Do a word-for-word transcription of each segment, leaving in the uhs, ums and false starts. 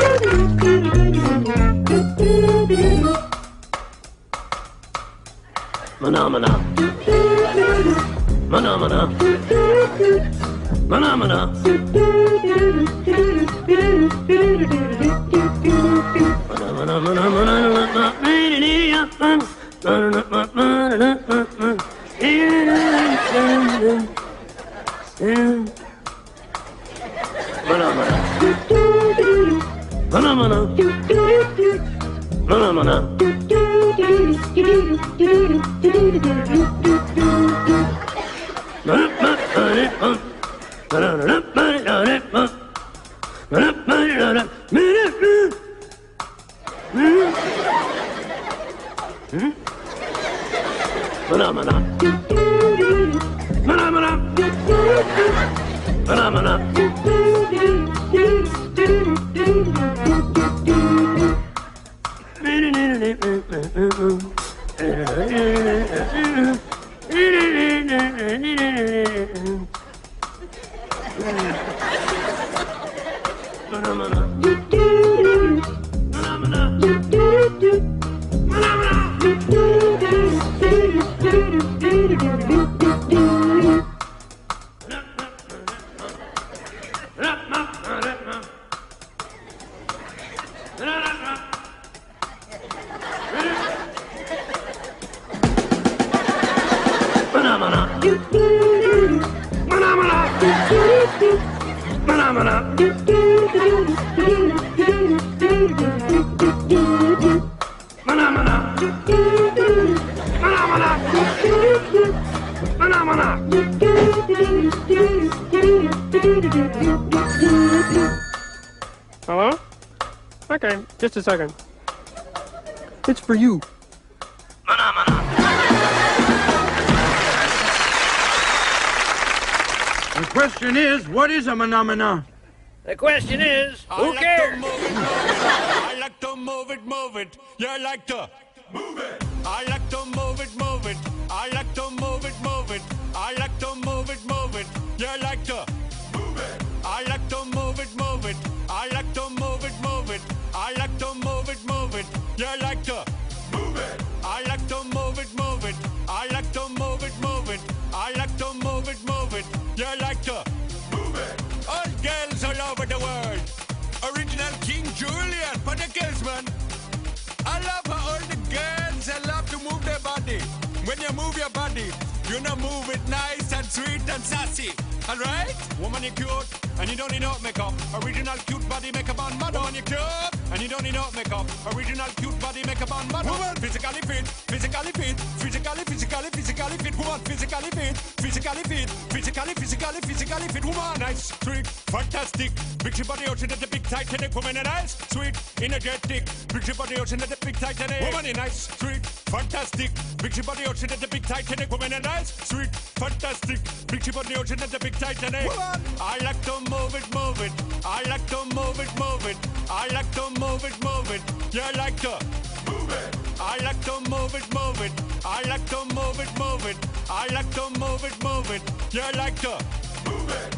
Phenomena. Phenomena. Phenomena. Phenomena. Phenomena. Phenomena. Phenomena. Phenomena. Hello? Okay, just a second. It's for you. The question is, what is a phenomena? The question is, who cares? I like to move it, move it. Yeah, I like to move it. I like to move it, move it. I like to move it, move it. I like to move it, move it. Yeah, I like to move it. I like to move it, move it. I like to move it, move it. I like to move it, move it. Yeah, I like to move it. I like to move it, move it. I like to move it, move it. I like to move it, move it. Yeah, I like to move it. All girls all over the world. Original King Julian for the girls, man. I love how all the girls they love to move their body. When you move your body, you know move it nice and sweet and sassy. Alright? Woman, you cute, and you don't need no makeup. Original cute body makeup on model. Woman, you cute, and you don't need no makeup. Original cute body makeup on model. Woman, physically fit, physically fit, physically, physically, physically fit. Woman, physically fit, physically fit, physically, physically, physically fit. Woman, nice, sweet, fantastic. Big she body ocean at the big Titanic. Woman, nice, sweet, energetic. Big she body ocean at the big Titanic. Woman, nice, sweet, fantastic. Big she body ocean at the big Titanic. Woman, nice, sweet, fantastic. Big she body ocean at the big Titanic. Woman, I like to move it, move it. I like to move it, move it. I like to move it, move it. Yeah, I like to move it. I like to move it, move it. I like to move it, move it. I like to move it, move it. Yeah, I like to move it.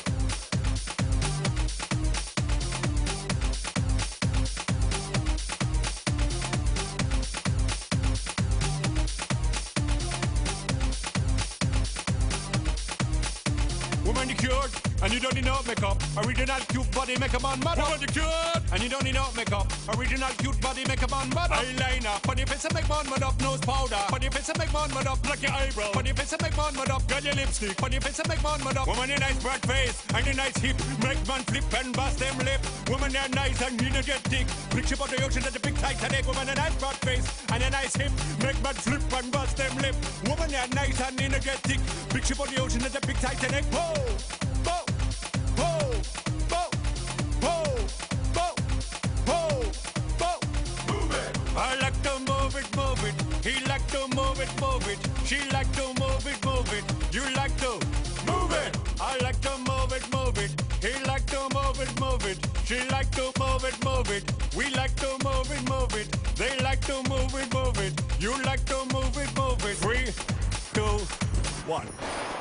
Woman, you cute, and you don't need no makeup. Original cute body makeup on model. Woman, you cute, and you don't need no makeup. Original cute body makeup on model. Eyeliner, funny face and make man mud up. Nose powder, funny face and make man mud up. Black your eyebrow, funny face and make man mud up. Got your lipstick, funny face and make man mud up. Woman, you nice broad face and your nice hip. Make man flip and bust them lip. Woman, you're nice and energetic. Big ship on the ocean at the big Titanic. Woman, a nice broad face and a nice hip. Make man flip and bust them lip. Woman, you're nice and energetic. Big ship on the ocean at the big Titanic. Whoa! Whoa, whoa, whoa, whoa, whoa, whoa, whoa. Move it. I like to move it, move it. He like to move it, move it. She like to move it, move it. You like to move it. I like to move it, move it. He like to move it, move it. She like to move it, move it. We like to move it, move it. They like to move it, move it. You like to move it, move it. Three, two, one.